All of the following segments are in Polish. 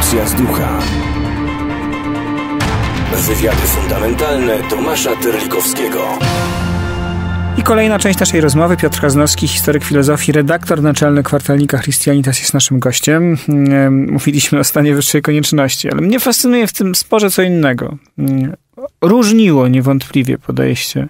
Ewolucja z ducha. Wywiady fundamentalne Tomasza Terlikowskiego. I kolejna część naszej rozmowy. Piotr Kaznowski, historyk filozofii, redaktor naczelny kwartalnika Christianitas jest naszym gościem. Mówiliśmy o stanie wyższej konieczności, ale mnie fascynuje w tym sporze co innego. Różniło niewątpliwie podejście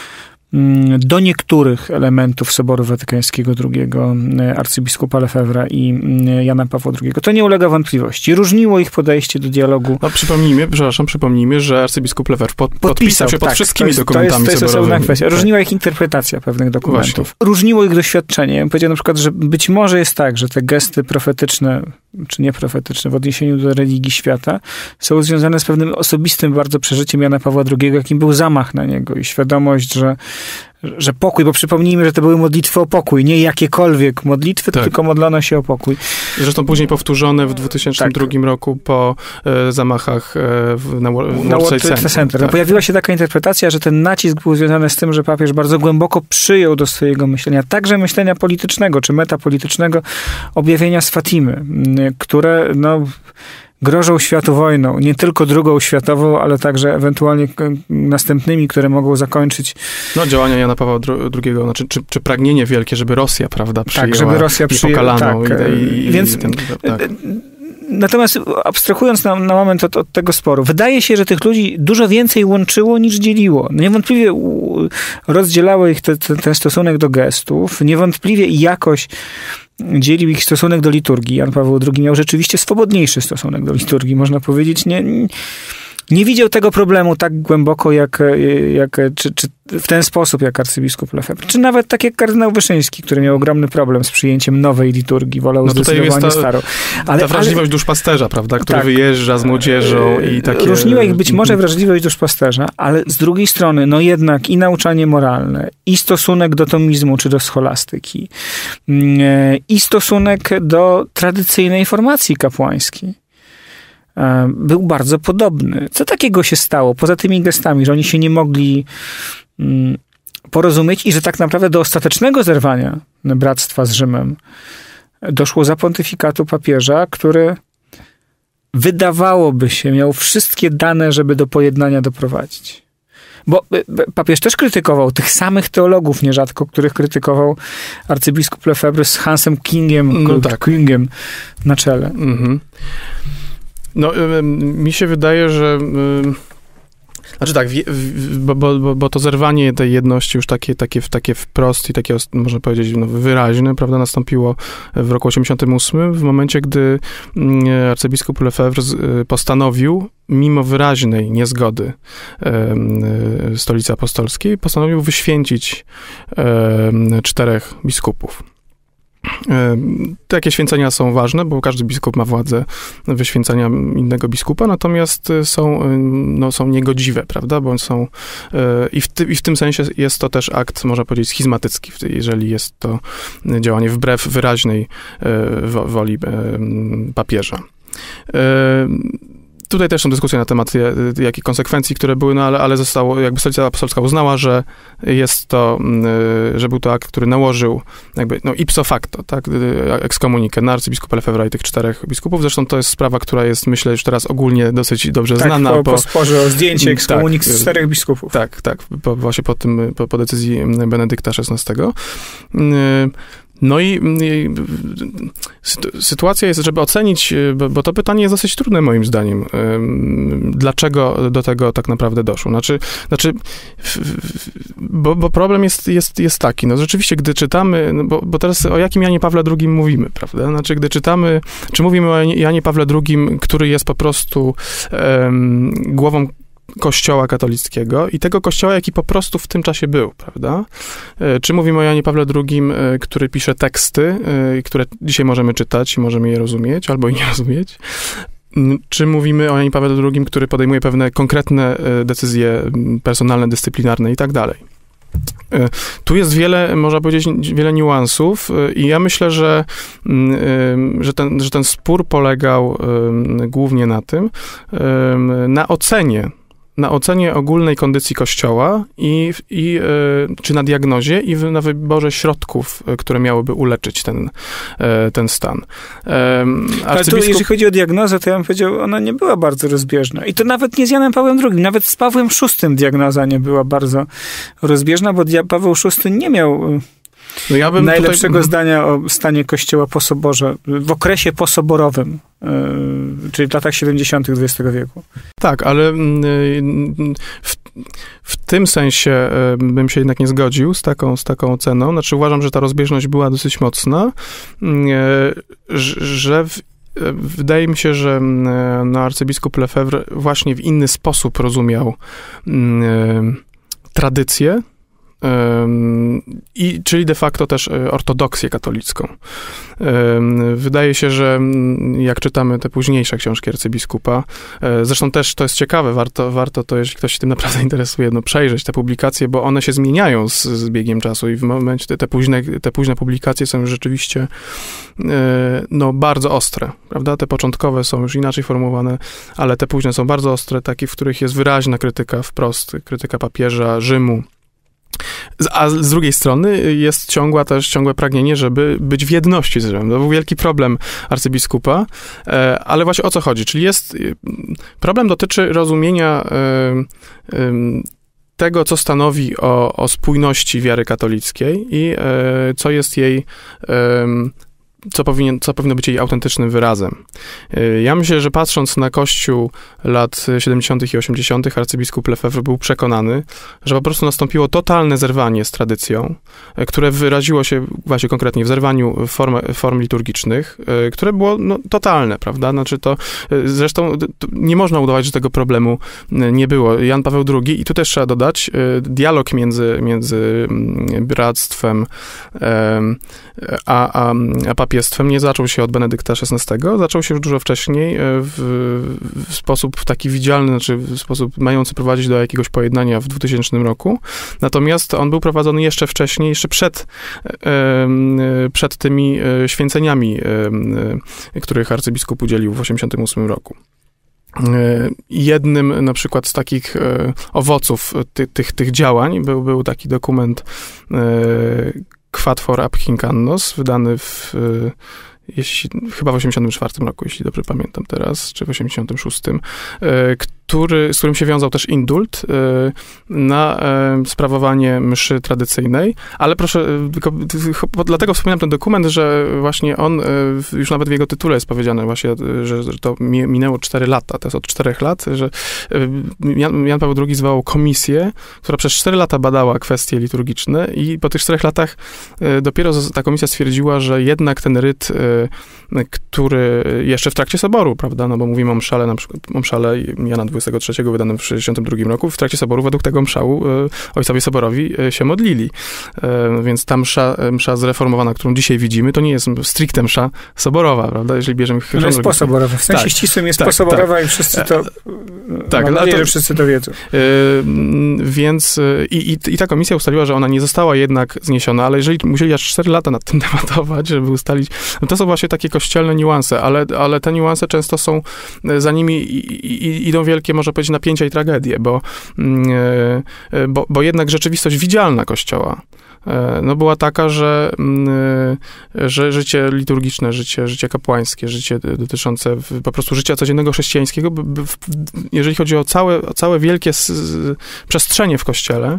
do niektórych elementów Soboru Watykańskiego II arcybiskupa Lefebvre'a i Jana Pawła II. To nie ulega wątpliwości. Różniło ich podejście do dialogu. No przypomnijmy, że arcybiskup Lefebvre podpisał się pod wszystkimi dokumentami to jest soborowymi. osobna kwestia. Różniła ich interpretacja pewnych dokumentów. Właśnie. Różniło ich doświadczenie. Ja bym powiedział na przykład, że być może jest tak, że te gesty profetyczne, czy nieprofetyczne w odniesieniu do religii świata są związane z pewnym osobistym bardzo przeżyciem Jana Pawła II, jakim był zamach na niego i świadomość, że pokój, bo przypomnijmy, że to były modlitwy o pokój, nie jakiekolwiek modlitwy, tak. Tylko modlono się o pokój. Zresztą później powtórzone w 2002 roku po zamachach na World Trade Center. Tak. Pojawiła się taka interpretacja, że ten nacisk był związany z tym, że papież bardzo głęboko przyjął do swojego myślenia, także myślenia politycznego, czy metapolitycznego, objawienia z Fatimy, które grożą światu wojną. Nie tylko II światową, ale także ewentualnie następnymi, które mogą zakończyć... działania Jana Pawła II, czy pragnienie wielkie, żeby Rosja, prawda, przyjęła niepokalaną. Więc... Natomiast abstrahując na moment od tego sporu, wydaje się, że tych ludzi dużo więcej łączyło niż dzieliło. Niewątpliwie rozdzielało ich ten stosunek do gestów, niewątpliwie jakoś dzielił ich stosunek do liturgii. Jan Paweł II miał rzeczywiście swobodniejszy stosunek do liturgii, można powiedzieć. Nie widział tego problemu tak głęboko, czy w ten sposób, jak arcybiskup Lefebvre. Czy nawet tak jak kardynał Wyszyński, który miał ogromny problem z przyjęciem nowej liturgii, wolał zdecydowanie starą. Ta wrażliwość duszpasterza, prawda, który wyjeżdża z młodzieżą i takie... Różniła ich być może wrażliwość duszpasterza, ale z drugiej strony, jednak i nauczanie moralne, i stosunek do tomizmu, czy do scholastyki, i stosunek do tradycyjnej formacji kapłańskiej był bardzo podobny. Co takiego się stało, poza tymi gestami, że oni się nie mogli porozumieć i że tak naprawdę do ostatecznego zerwania bractwa z Rzymem doszło za pontyfikatu papieża, który wydawałoby się miał wszystkie dane, żeby do pojednania doprowadzić. Bo papież też krytykował tych samych teologów nierzadko, których krytykował arcybiskup Lefebvre z Hansem Kingiem na czele. Mhm. Mi się wydaje, że... bo to zerwanie tej jedności już takie wprost i takie, można powiedzieć, wyraźne, prawda, nastąpiło w roku 1988, w momencie, gdy arcybiskup Lefebvre postanowił, mimo wyraźnej niezgody Stolicy Apostolskiej, postanowił wyświęcić 4 biskupów. Takie święcenia są ważne, bo każdy biskup ma władzę wyświęcenia innego biskupa, natomiast są niegodziwe, prawda, bądź są... I w tym sensie jest to też akt, można powiedzieć, schizmatycki, jeżeli jest to działanie wbrew wyraźnej woli papieża. Tutaj też są dyskusje na temat jakich konsekwencji, które były, ale zostało, jakby Stolica Apostolska uznała, że jest to, że był to akt, który nałożył ipso facto, tak, excommunikę na arcybiskupa Lefebvre'a i tych 4 biskupów. Zresztą to jest sprawa, która jest, myślę, już teraz ogólnie dosyć dobrze znana. Po sporze o zdjęcie ekskomunik z 4 biskupów. Tak, właśnie po decyzji Benedykta XVI. Sytuacja jest, żeby ocenić, bo to pytanie jest dosyć trudne moim zdaniem, dlaczego do tego tak naprawdę doszło. Bo problem jest taki, rzeczywiście, gdy czytamy, bo teraz o jakim Janie Pawle II mówimy, prawda? Gdy czytamy, czy mówimy o Janie Pawle II, który jest po prostu głową Kościoła katolickiego i tego Kościoła, jaki po prostu w tym czasie był, prawda? Czy mówimy o Janie Pawle II, który pisze teksty, które dzisiaj możemy czytać i możemy je rozumieć, albo i nie rozumieć? Czy mówimy o Janie Pawle II, który podejmuje pewne konkretne decyzje personalne, dyscyplinarne i tak dalej? Tu jest można powiedzieć, wiele niuansów i ja myślę, że ten spór polegał głównie na tym, na ocenie na ocenie ogólnej kondycji Kościoła czy na diagnozie i na wyborze środków, które miałyby uleczyć ten stan. Ale tu, jeżeli chodzi o diagnozę, to ja bym powiedział, ona nie była bardzo rozbieżna. I to nawet nie z Janem Pawłem II, nawet z Pawłem VI diagnoza nie była bardzo rozbieżna, bo Paweł VI nie miał najlepszego zdania o stanie Kościoła po soborze, w okresie posoborowym, czyli w latach 70. XX wieku. Tak, ale w tym sensie bym się jednak nie zgodził z taką oceną. Znaczy uważam, że ta rozbieżność była dosyć mocna, że wydaje mi się, że arcybiskup Lefebvre właśnie w inny sposób rozumiał tradycję, czyli de facto też ortodoksję katolicką. Wydaje się, że jak czytamy te późniejsze książki arcybiskupa, zresztą też to jest ciekawe, warto to, jeśli ktoś się tym naprawdę interesuje, przejrzeć te publikacje, bo one się zmieniają z biegiem czasu i w momencie te późne publikacje są już rzeczywiście bardzo ostre, prawda? Te początkowe są już inaczej formułowane, ale te późne są bardzo ostre, takie, w których jest wyraźna krytyka wprost, krytyka papieża, Rzymu. A z drugiej strony jest ciągłe pragnienie, żeby być w jedności z Rzymem. To był wielki problem arcybiskupa, ale właśnie o co chodzi? Czyli problem dotyczy rozumienia tego, co stanowi o spójności wiary katolickiej i co jest jej co powinno być jej autentycznym wyrazem. Ja myślę, że patrząc na Kościół lat 70. i 80., arcybiskup Lefebvre był przekonany, że po prostu nastąpiło totalne zerwanie z tradycją, które wyraziło się właśnie konkretnie w zerwaniu form liturgicznych, które było totalne, prawda? Znaczy zresztą nie można udawać, że tego problemu nie było. Jan Paweł II, i tu też trzeba dodać, dialog między bractwem a papiestwem nie zaczął się od Benedykta XVI, zaczął się już dużo wcześniej w sposób taki widzialny, znaczy w sposób mający prowadzić do jakiegoś pojednania w 2000 roku. Natomiast on był prowadzony jeszcze wcześniej, jeszcze przed tymi święceniami, których arcybiskup udzielił w 1988 roku. Jednym na przykład z takich owoców tych działań był taki dokument Quad for Abhinc Annos, wydany chyba w 1984 roku, jeśli dobrze pamiętam teraz, czy w 1986, z którym się wiązał też indult na sprawowanie mszy tradycyjnej, ale proszę, dlatego wspominam ten dokument, że właśnie on, już nawet w jego tytule jest powiedziane właśnie, że to minęło 4 lata, to jest od 4 lat, że Jan Paweł II zwołał komisję, która przez 4 lata badała kwestie liturgiczne i po tych 4 latach dopiero ta komisja stwierdziła, że jednak ten ryt, który jeszcze w trakcie soboru, prawda, no bo mówimy o mszale, na przykład o mszale Jana XXIII wydanym w 1962 roku, w trakcie soboru według tego mszału ojcowie soborowi się modlili. Więc ta msza zreformowana, którą dzisiaj widzimy, to nie jest stricte msza soborowa, prawda, jeżeli bierzemy... To jest posoborowa. W sensie ścisłym jest posoborowa i wszyscy to... mam nadzieję, że wszyscy to wiedzą. Więc i ta komisja ustaliła, że ona nie została jednak zniesiona, ale jeżeli musieli aż 4 lata nad tym debatować, żeby ustalić, no to są właśnie takie kościelne niuanse, ale te niuanse często są, za nimi idą wielkie, można powiedzieć, napięcia i tragedie, bo jednak rzeczywistość widzialna Kościoła była taka, że życie liturgiczne, życie kapłańskie, życie dotyczące po prostu życia codziennego chrześcijańskiego, jeżeli chodzi o całe wielkie przestrzenie w Kościele,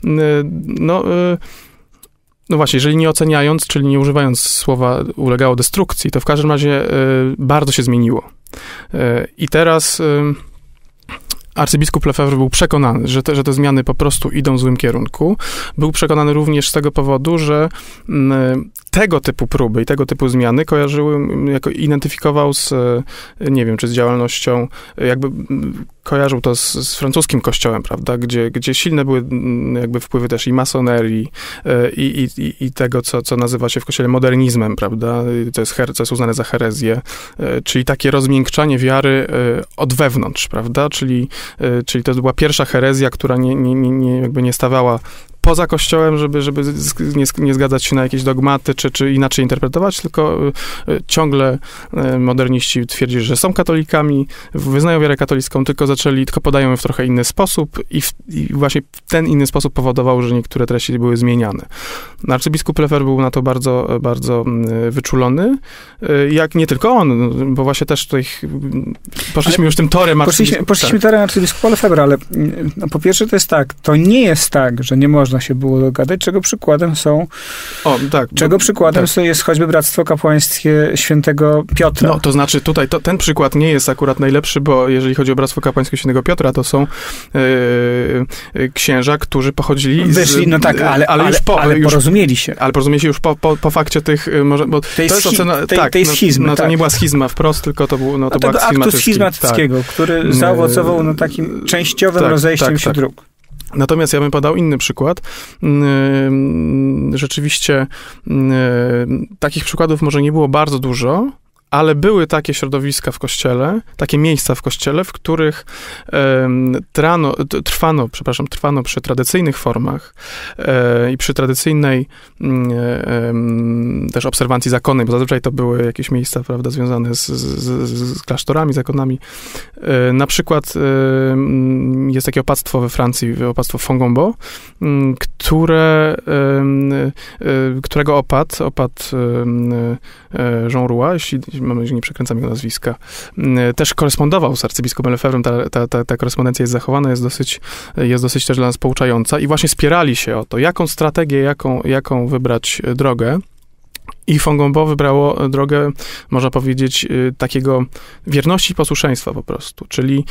no właśnie, jeżeli nie oceniając, czyli nie używając słowa ulegało destrukcji, to w każdym razie bardzo się zmieniło. I teraz arcybiskup Lefebvre był przekonany, że te zmiany po prostu idą w złym kierunku. Był przekonany również z tego powodu, że tego typu próby i tego typu zmiany identyfikował z, nie wiem, czy z działalnością, jakby kojarzył to z francuskim kościołem, prawda, gdzie silne były jakby wpływy też i masonerii, i tego, co nazywa się w kościele modernizmem, prawda, co jest uznane za herezję, czyli takie rozmiękczanie wiary od wewnątrz, prawda, czyli to była pierwsza herezja, która jakby nie stawała poza Kościołem, żeby nie zgadzać się na jakieś dogmaty, czy inaczej interpretować, tylko ciągle moderniści twierdzili, że są katolikami, wyznają wiarę katolicką, tylko podają ją w trochę inny sposób i właśnie ten inny sposób powodował, że niektóre treści były zmieniane. Arcybiskup Lefebvre był na to bardzo, bardzo wyczulony, jak nie tylko on, bo właśnie też tutaj poszliśmy już tym torem Poszliśmy torem arcybiskupa Lefebvre, ale no, po pierwsze to jest tak, to nie jest tak, że nie można się było dogadać, czego przykładem są jest choćby Bractwo Kapłańskie Świętego Piotra. No, to znaczy tutaj ten przykład nie jest akurat najlepszy, bo jeżeli chodzi o Bractwo Kapłańskie Świętego Piotra, to są księża, którzy pochodzili wyszli, no tak, ale porozumieli się. Ale porozumieli się już po fakcie tych, może, bo tej schizmy. No to nie była schizma wprost, tylko to był to był aktu schizmatyckiego, który zaowocował takim częściowym rozejściem się dróg. Natomiast ja bym podał inny przykład. Rzeczywiście takich przykładów może nie było bardzo dużo, ale były takie środowiska w Kościele, takie miejsca w Kościele, w których trwano przy tradycyjnych formach i przy tradycyjnej też obserwancji zakonnej, bo zazwyczaj to były jakieś miejsca, prawda, związane z klasztorami, zakonami. Na przykład jest takie opactwo we Francji, opactwo Fongombo, którego opat Jean Roy, jeśli mam nadzieję, że nie przekręcam jego nazwiska, też korespondował z arcybiskupem Lefebvrem. Ta korespondencja jest zachowana, jest dosyć też dla nas pouczająca i właśnie spierali się o to, jaką strategię, jaką wybrać drogę. I Fongombo wybrało drogę, można powiedzieć, takiego wierności i posłuszeństwa po prostu, czyli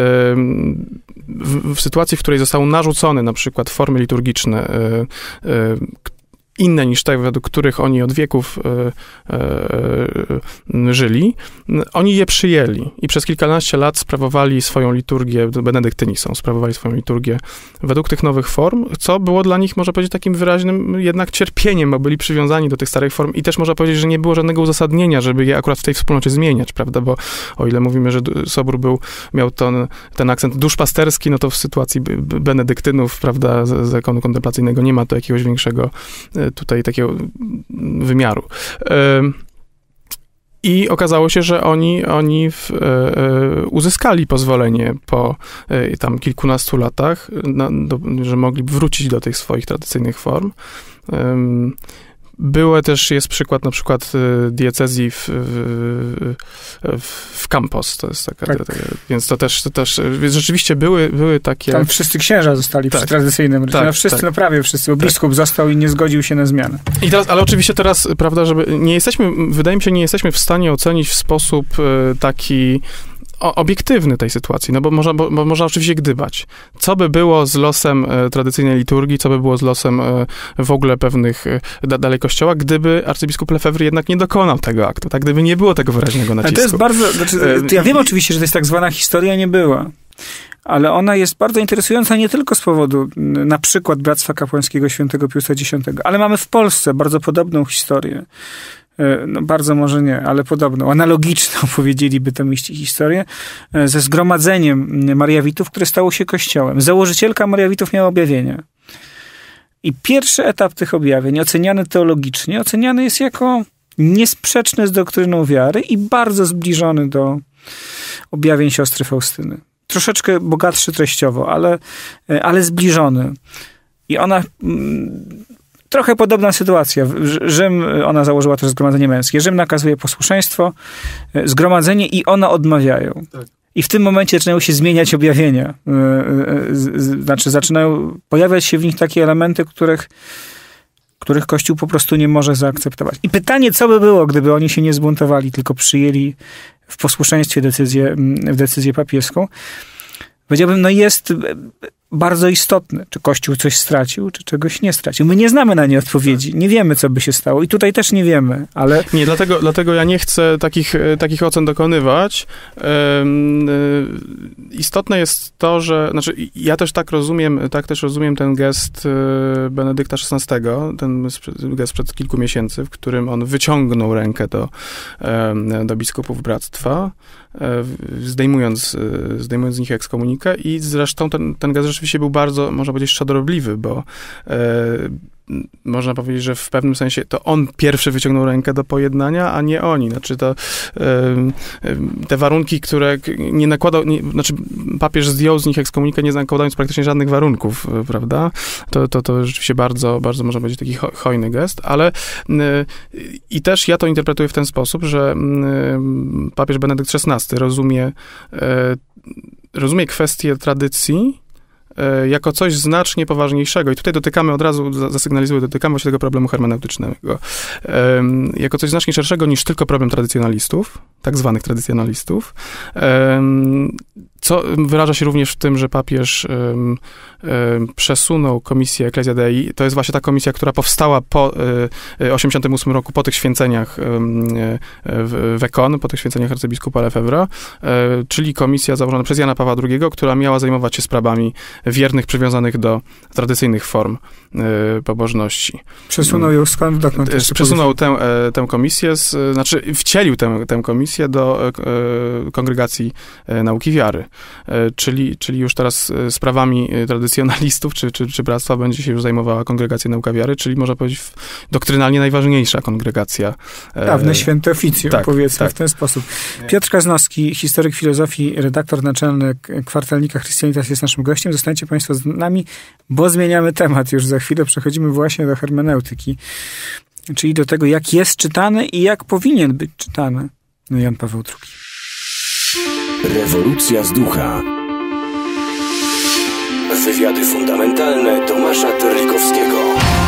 w sytuacji, w której zostały narzucone na przykład formy liturgiczne, inne niż te, według których oni od wieków żyli, oni je przyjęli i przez kilkanaście lat sprawowali swoją liturgię, benedyktyni sprawowali swoją liturgię według tych nowych form, co było dla nich, można powiedzieć, takim wyraźnym jednak cierpieniem, bo byli przywiązani do tych starych form i też można powiedzieć, że nie było żadnego uzasadnienia, żeby je akurat w tej wspólnocie zmieniać, prawda, bo o ile mówimy, że Sobór miał ten akcent duszpasterski, no to w sytuacji benedyktynów, prawda, zakonu kontemplacyjnego nie ma to jakiegoś większego tutaj takiego wymiaru. I okazało się, że oni uzyskali pozwolenie po tam kilkunastu latach, że mogli wrócić do tych swoich tradycyjnych form. Jest przykład na przykład diecezji w Campos, to jest taka, więc to też rzeczywiście były takie... Tam wszyscy księża zostali przy tradycyjnym rycie, wszyscy, no prawie wszyscy, bo biskup został i nie zgodził się na zmianę. I teraz, ale oczywiście teraz, prawda, wydaje mi się, nie jesteśmy w stanie ocenić w sposób taki obiektywny tej sytuacji, no bo można oczywiście gdybać. Co by było z losem tradycyjnej liturgii, co by było z losem w ogóle pewnych dalej Kościoła, gdyby arcybiskup Lefebvre jednak nie dokonał tego aktu, tak? Gdyby nie było tego wyraźnego nacisku. To jest bardzo... ja wiem oczywiście, że to jest tak zwana historia nie była, ale ona jest bardzo interesująca nie tylko z powodu na przykład Bractwa Kapłańskiego Świętego Piusa X, ale mamy w Polsce bardzo podobną historię. No bardzo może nie, ale podobną, analogiczną, powiedzieliby to mieści historię, ze zgromadzeniem Mariawitów, które stało się kościołem. Założycielka Mariawitów miała objawienia. I pierwszy etap tych objawień, oceniany teologicznie, oceniany jest jako niesprzeczny z doktryną wiary i bardzo zbliżony do objawień siostry Faustyny. Troszeczkę bogatszy treściowo, ale zbliżony. I ona... Trochę podobna sytuacja. Rzym, ona założyła też zgromadzenie męskie. Rzym nakazuje posłuszeństwo, zgromadzenie i one odmawiają. Tak. I w tym momencie zaczynają się zmieniać objawienia. Znaczy zaczynają pojawiać się w nich takie elementy, których Kościół po prostu nie może zaakceptować. I pytanie, co by było, gdyby oni się nie zbuntowali, tylko przyjęli w posłuszeństwie decyzję papieską. Powiedziałbym, no jest bardzo istotne, czy Kościół coś stracił, czy czegoś nie stracił. My nie znamy na nie odpowiedzi. Nie wiemy, co by się stało. I tutaj też nie wiemy, ale... Nie, dlatego ja nie chcę takich ocen dokonywać. Istotne jest to, że... Znaczy, ja też tak rozumiem ten gest Benedykta XVI, ten gest sprzed kilku miesięcy, w którym on wyciągnął rękę do biskupów bractwa zdejmując z nich ekskomunikę i zresztą ten gest rzeczywiście był bardzo, można powiedzieć, szodorobliwy, bo można powiedzieć, że w pewnym sensie to on pierwszy wyciągnął rękę do pojednania, a nie oni. Znaczy te warunki, które nie nakładał, znaczy papież zdjął z nich ekskomunikę, nie nakładając praktycznie żadnych warunków, prawda? To rzeczywiście bardzo, bardzo można powiedzieć taki hojny gest, ale i też ja to interpretuję w ten sposób, że papież Benedykt XVI rozumie kwestię tradycji jako coś znacznie poważniejszego. I tutaj dotykamy od razu, zasygnalizuję, dotykamy właśnie tego problemu hermeneutycznego. Jako coś znacznie szerszego niż tylko problem tradycjonalistów, tak zwanych tradycjonalistów, co wyraża się również w tym, że papież przesunął komisję Ecclesia Dei. To jest właśnie ta komisja, która powstała po 1988 roku, po tych święceniach w Ekon, po tych święceniach arcybiskupa Lefebvre'a, czyli komisja założona przez Jana Pawła II, która miała zajmować się sprawami wiernych przywiązanych do tradycyjnych form pobożności. Przesunął ją skąd? Przesunął tę komisję, znaczy wcielił tę komisję do Kongregacji Nauki Wiary. Czyli już teraz sprawami tradycjonalistów czy bractwa będzie się już zajmowała Kongregacja Nauka Wiary, czyli można powiedzieć doktrynalnie najważniejsza kongregacja. Dawne święte oficjum, tak, powiedzmy tak. w ten sposób. Piotr Kaznowski, historyk filozofii, redaktor naczelny kwartalnika Christianitas jest naszym gościem. Zostańcie państwo z nami, bo zmieniamy temat już za chwilę. Przechodzimy właśnie do hermeneutyki, czyli do tego, jak jest czytany i jak powinien być czytany Jan Paweł II. Rewolucja z ducha. Wywiady fundamentalne Tomasza Terlikowskiego.